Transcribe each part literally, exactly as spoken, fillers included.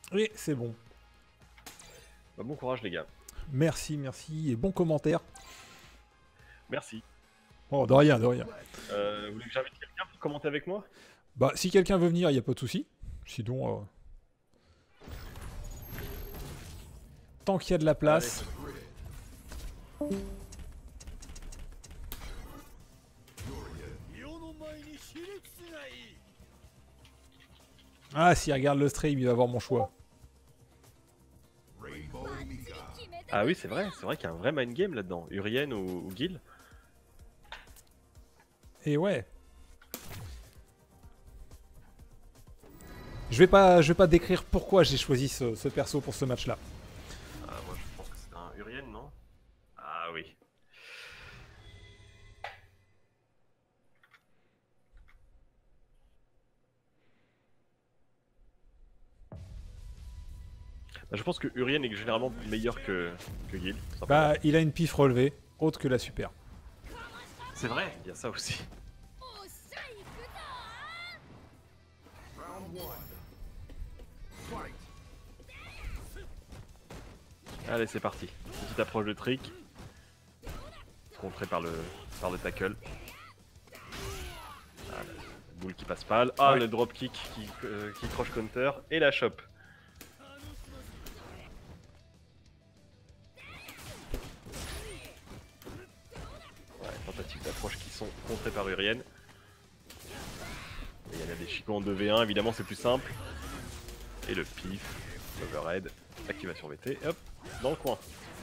Et c'est bon. Bah, bon courage les gars. Merci, merci et bon commentaire. Merci. Oh, de rien, de rien. Euh, vous voulez que j'invite quelqu'un pour commenter avec moi? Bah, si quelqu'un veut venir, il n'y a pas de souci. Sinon, euh... tant qu'il y a de la place. Allez. Ah, s'il regarde le stream, il va voir mon choix. Ah oui, c'est vrai, c'est vrai qu'il y a un vrai mind game là-dedans. Urien ou, ou Gil. Et ouais. Je vais pas, je vais pas décrire pourquoi j'ai choisi ce, ce perso pour ce match-là. Ah, moi je pense que c'est un Urien, non? Ah oui. Bah, je pense que Urien est généralement meilleur que, que Gil. Bah, il a une pif relevée, autre que la super. C'est vrai, il y a ça aussi. Allez, c'est parti. Petite approche de trick. Contré par le, par le tackle. Ah, la boule qui passe pâle. Ah, ouais. Le drop kick qui, euh, qui croche counter. Et la chope. Ouais, tentatives d'approche qui sont contrées par Urien. Il y en a des chicots en deux v un, évidemment c'est plus simple. Et le pif, overhead, activation V T, hop, dans le coin.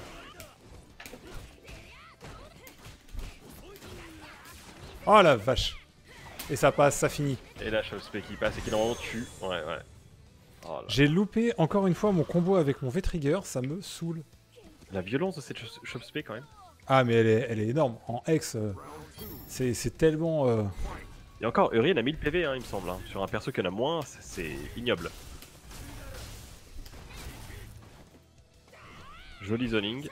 Oh la vache. Et ça passe, ça finit. Et là, Shopspé qui passe et qui normalement tue. Ouais, ouais. Oh J'ai loupé encore une fois mon combo avec mon V-Trigger, ça me saoule. La violence de cette Shopspé quand même. Ah mais elle est, elle est énorme. En X, euh, c'est tellement... Euh... Et encore, Urien a mille P V, hein, il me semble. Hein. Sur un perso qui en a moins, c'est ignoble. Joli zoning.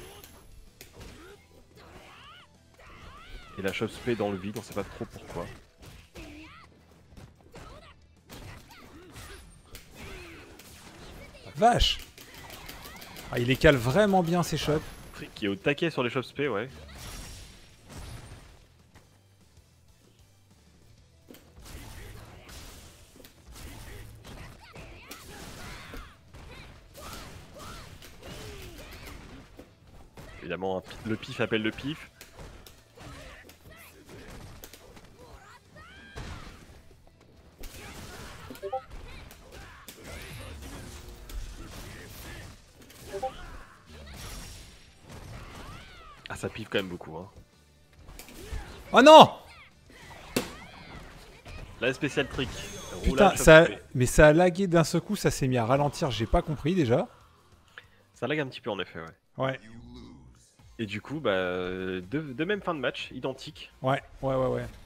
Et la Shopspé dans le vide, on sait pas trop pourquoi. Vache. Ah, il les cale vraiment bien ces shots. Trick qui est au taquet sur les Shopspé, ouais. Évidemment, le pif appelle le pif. Ah, ça pive quand même beaucoup, hein. Oh non! La spéciale trick. Putain, ça, mais ça a lagué d'un seul coup, ça s'est mis à ralentir, j'ai pas compris déjà. Ça lag un petit peu en effet, ouais. Ouais. Et du coup, bah, de, de même fin de match, identique. Ouais, ouais, ouais, ouais.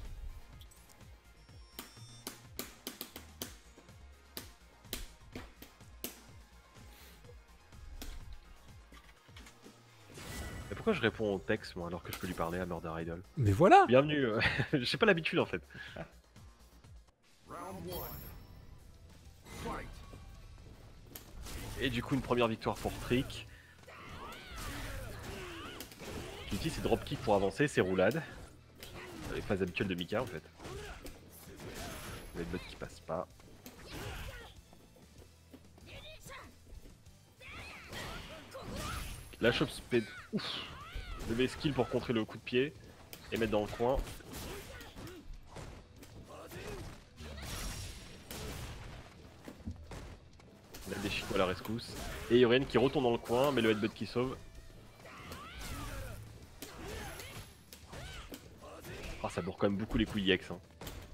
Et pourquoi je réponds au texte, moi, alors que je peux lui parler à Murder Idol? Mais voilà! Bienvenue, euh, j'ai pas l'habitude en fait. Et du coup, une première victoire pour Trick. L'outil c'est dropkick pour avancer, c'est roulade. Les phases habituelles de Mika en fait. Les bots qui passent pas. La chop speed, ouf. Lever skill pour contrer le coup de pied et mettre dans le coin. Il a des chicots à la rescousse. Et Urien qui retourne dans le coin, mais le headbutt qui sauve. Ah, oh, ça bourre quand même beaucoup les couilles X. Hein.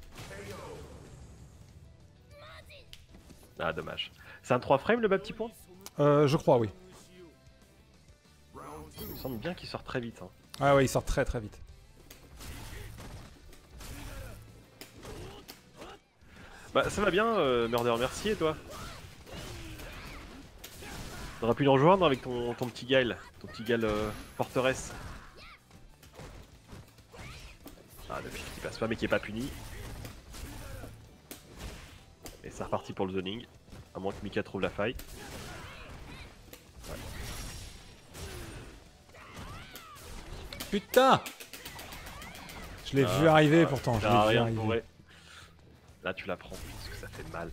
Ah, dommage. C'est un trois frames le bas petit point? Euh, je crois, oui. Il me semble bien qu'il sort très vite. Hein. Ah ouais, il sort très très vite. Bah, ça va bien, euh, Murder, merci et toi? T'aurais pu nous rejoindre avec ton, ton petit Gaël, ton petit Gaël euh, forteresse. Ah, le pif qui passe pas mais qui est pas puni. Et c'est reparti pour le zoning. À moins que Mika trouve la faille. Ouais. Putain! Je l'ai Ah, vu arriver ah, pourtant, je ça l'ai a vu rien arriver. pour vrai. Là tu la prends parce que ça fait mal.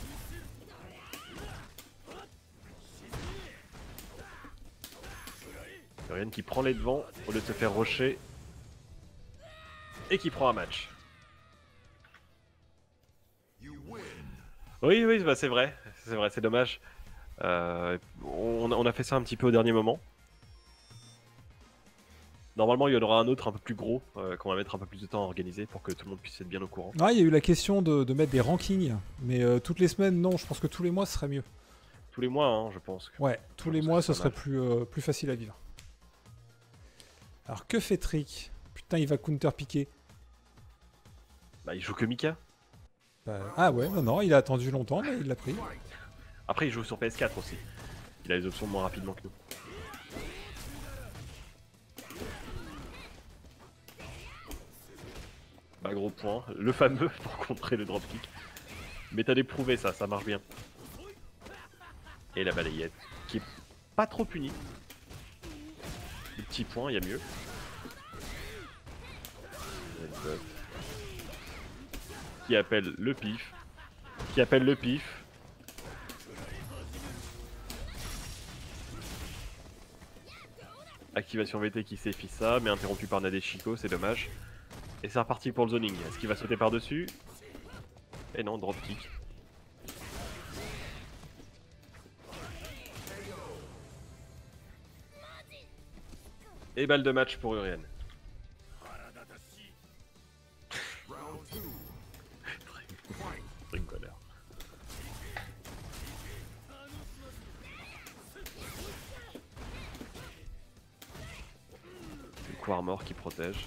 Urian qui prend les devants au lieu de se faire rusher. Et qui prend un match. Oui, oui, bah c'est vrai, c'est vrai, c'est dommage. Euh, on, on a fait ça un petit peu au dernier moment. Normalement, il y en aura un autre un peu plus gros euh, qu'on va mettre un peu plus de temps à organiser pour que tout le monde puisse être bien au courant. Ah, il y a eu la question de, de mettre des rankings, mais euh, toutes les semaines, non, je pense que tous les mois ce serait mieux. Tous les mois, hein, je pense. Ouais, tous Je les pense mois que ce c'est serait pas mal. plus, euh, plus facile à vivre. Alors que fait Trick? Putain, il va counter piquer. Bah, il joue que Mika. Bah, ah ouais, non, non, il a attendu longtemps, mais il l'a pris. Après, il joue sur P S quatre aussi. Il a les options moins rapidement que nous. Bah, gros point. Le fameux pour contrer le dropkick. Mais t'as d'éprouvé ça, ça marche bien. Et la balayette, qui est pas trop punie. Le petit point, il y a mieux. Qui appelle le pif. Qui appelle le pif. Activation V T qui séfie ça, mais interrompu par Nadeshiko, c'est dommage. Et c'est reparti pour le zoning. Est-ce qu'il va sauter par-dessus? Et non, dropkick. Et balle de match pour Urian. Rigoleur. Le coup armor qui protège.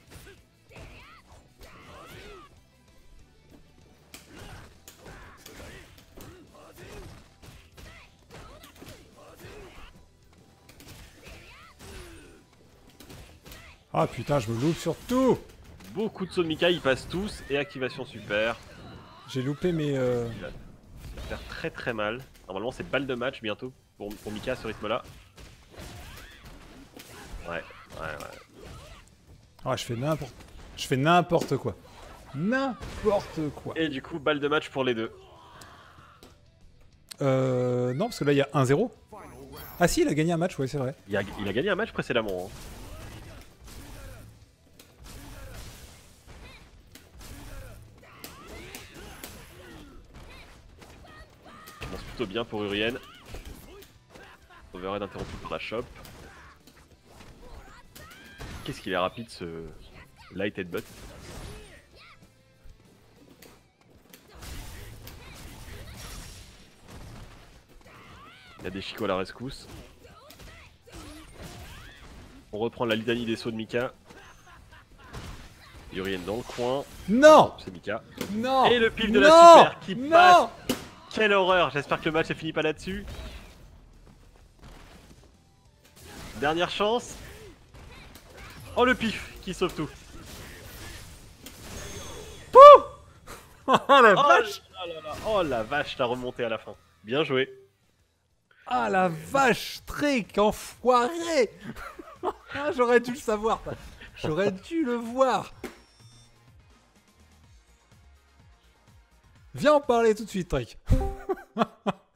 Ah putain, je me loupe sur tout. Beaucoup de sauts de Mika, ils passent tous. Et activation super. J'ai loupé mes... Euh... Il va, il va faire très très mal. Normalement c'est balle de match bientôt pour, pour Mika à ce rythme là. Ouais, ouais, ouais. Ah, je fais n'importe... Je fais n'importe quoi. N'importe quoi. Et du coup, balle de match pour les deux. Euh... Non, parce que là, il y a un zéro. Ah si, il a gagné un match, ouais, c'est vrai. Il a, il a gagné un match précédemment. Hein. Ça commence plutôt bien pour Urian. Overhead interrompu par la shop. Qu'est-ce qu'il est rapide ce light headbutt. Il y a des chicots à la rescousse. On reprend la litanie des sauts de Mika. Urian dans le coin. Non. C'est Mika. Non. Et le pif de non. la super qui non. passe. Quelle horreur. J'espère que le match ne finit pas là-dessus. Dernière chance. Oh le pif qui sauve tout. Pouh. Oh la Oh, vache. là là là. Oh la vache, t'as remonté à la fin. Bien joué. Ah la vache, Trick, enfoiré. Ah, j'aurais dû le savoir. J'aurais dû le voir. Viens en parler tout de suite, Trick.